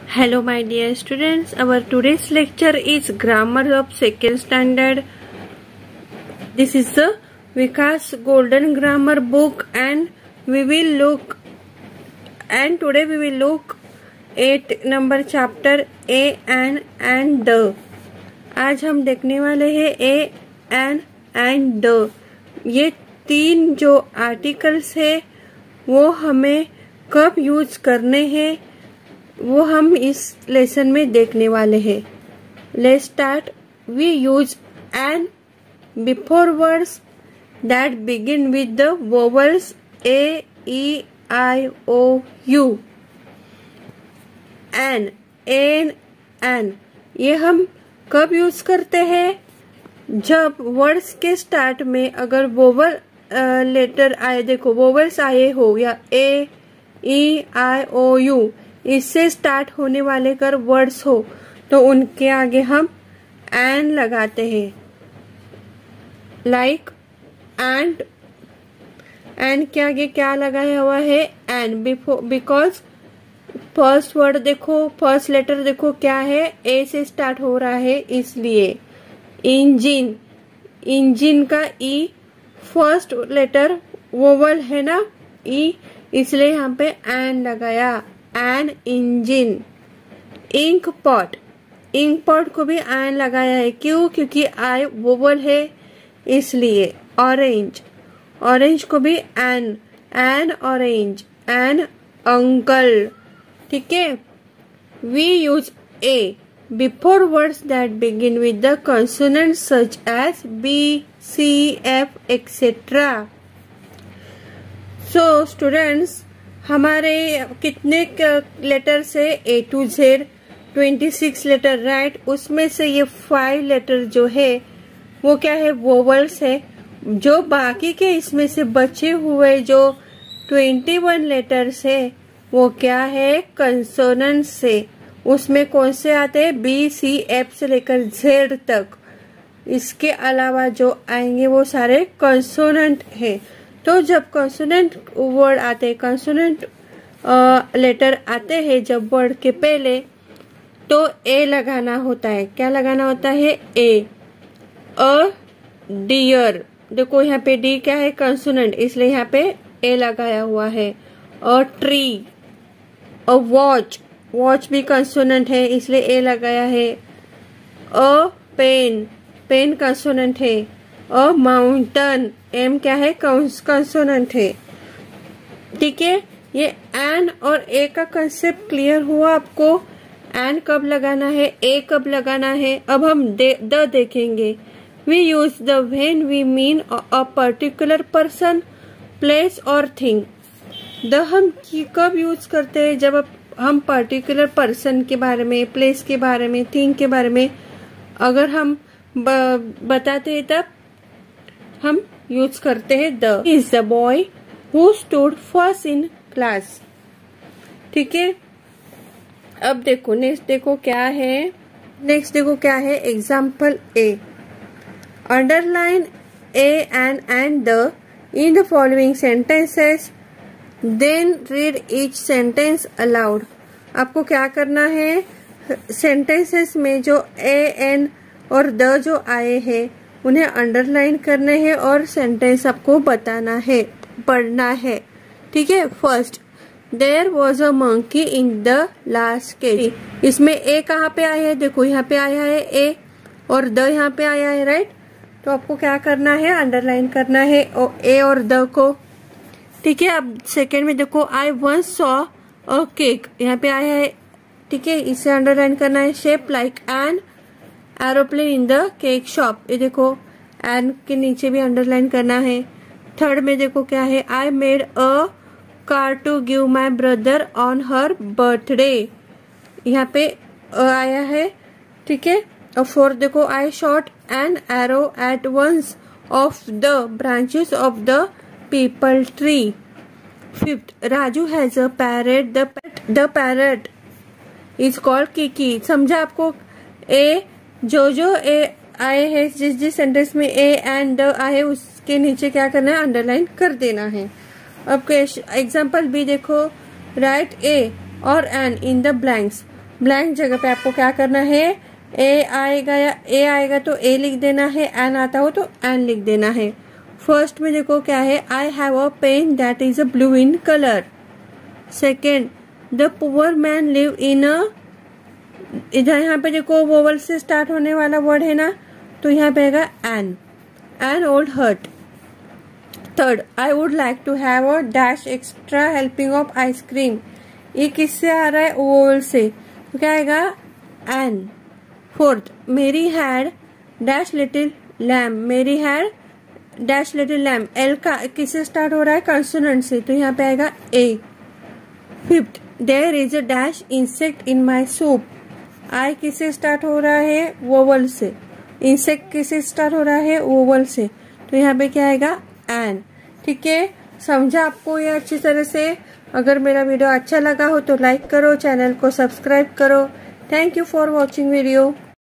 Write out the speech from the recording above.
Hello my dear students, our today's lecture is grammar of second standard. This is the Vikas Golden Grammar book and today we will look at number chapter A and the. आज हम देखने वाले हैं A and the. ये तीन जो articles है वो हमें कब यूज करने हैं वो हम इस लेसन में देखने वाले हैं. Let's start. We use an before words that begin with the vowels A E I O U. An ये हम कब यूज करते हैं? जब वर्ड्स के स्टार्ट में अगर वोवल लेटर आए, देखो वोवेल्स आए हो या ए ई आई ओ यू, इससे स्टार्ट होने वाले कर वर्ड्स हो तो उनके आगे हम एन लगाते हैं. लाइक एंड के आगे क्या लगाया हुआ है? एन. बिकॉज फर्स्ट वर्ड देखो, फर्स्ट लेटर देखो क्या है, ए से स्टार्ट हो रहा है, इसलिए. इंजिन का ई फर्स्ट लेटर वोवल है ना, ई, इसलिए यहाँ पे एन लगाया. N engine. इंक पॉट को भी एन लगाया है. क्यों? क्योंकि आई वोवल है इसलिए. ऑरेंज को भी एन ऑरेंज. N uncle. ठीक है. We use a before words that begin with the consonant such as B C F etcetera. So students, हमारे कितने लेटर से A to Z 26 letter, right? उसमें से ये 5 लेटर जो है वो क्या है? वोवल्स है. जो बाकी के इसमें से बचे हुए जो 21 लेटर्स है वो क्या है? कंसोनेंट से. उसमें कौन से आते हैं? बी सी एफ से लेकर जेड तक. इसके अलावा जो आएंगे वो सारे कंसोनेंट है. तो जब कंसोनेंट वर्ड आते हैं, कंसोनेंट लेटर आते हैं जब वर्ड के पहले, तो ए लगाना होता है. क्या लगाना होता है? ए. A dear. देखो यहाँ पे डी क्या है? कंसोनेंट, इसलिए यहाँ पे ए लगाया हुआ है. A tree. अ वॉच भी कंसोनेंट है इसलिए ए लगाया है. अ पेन कंसोनेंट है. अ माउंटेन, एम क्या है? कंसोनेंट है. ठीक है. ये एन और ए का कंसेप्ट क्लियर हुआ आपको? एन कब लगाना है, ए कब लगाना है. अब हम द देखेंगे. We use the when we mean a particular person, place और थिंग. द हम कब यूज करते हैं? जब हम पर्टिकुलर पर्सन के बारे में, प्लेस के बारे में, थिंग के बारे में अगर हम बताते हैं तब हम यूज करते हैं the. Is the boy who stood first in class. ठीक है. अब देखो नेक्स्ट देखो क्या है. Example A. Underline A and the in the following sentences, then read each sentence aloud. आपको क्या करना है? सेंटेंसेस में जो ए एन और द जो आए हैं उन्हें अंडरलाइन करने हैं और सेंटेंस आपको बताना है, पढ़ना है. ठीक है. First, there was a monkey in the last cage. इसमें ए कहाँ पे आया है? देखो यहाँ पे आया है ए और द यहाँ पे आया है, राइट? तो आपको क्या करना है? अंडरलाइन करना है ए और द को. ठीक है. अब सेकेंड में देखो, I once saw a cake. यहाँ पे आया है. ठीक है. इसे अंडरलाइन करना है. Shape like an aeroplane in the cake shop. ये देखो एन के नीचे भी अंडरलाइन करना है. थर्ड में देखो क्या है? I made a car to give my brother on her birthday. यहाँ पे आया है. ठीक है. और फोर्थ देखो, I shot an arrow at once of the branches of the peepal tree. Fifth, Raju has a parrot. The parrot is called Kiki. समझा आपको? ए जो ए आए हैं, जिस सेंटेंस में ए एंड द आए उसके नीचे क्या करना है? अंडरलाइन कर देना है. अब एग्जाम्पल बी देखो. राइट ए और an in the blanks. Blank जगह पे आपको क्या करना है, ए आएगा या ए आएगा तो ए लिख देना है, एन आता हो तो एन लिख देना है। फर्स्ट में देखो क्या है, I have a pen that is a blue in colour. Second, the poor man live in a, इधर यहाँ पे देखो वोवल से स्टार्ट होने वाला वर्ड है ना, तो यहाँ पे आएगा an old hut. Third, I would like to have a dash extra helping of ice cream. ये किससे आ रहा है, वोवल से, तो क्या आएगा an. Fourth, Mary had dash little lamb, Mary had dash little lamb, L का किससे स्टार्ट हो रहा है, कंसोनेंट से, तो यहाँ पे आएगा A. Fifth, there is a dash insect in my soup, I किससे स्टार्ट हो रहा है, वोवल से, इंसेक्ट किससे स्टार्ट हो रहा है, वोवल से, तो यहाँ पे क्या आएगा एन। ठीक है, समझा आपको ये अच्छी तरह से। अगर मेरा वीडियो अच्छा लगा हो तो लाइक करो, चैनल को सब्सक्राइब करो। Thank you for watching video.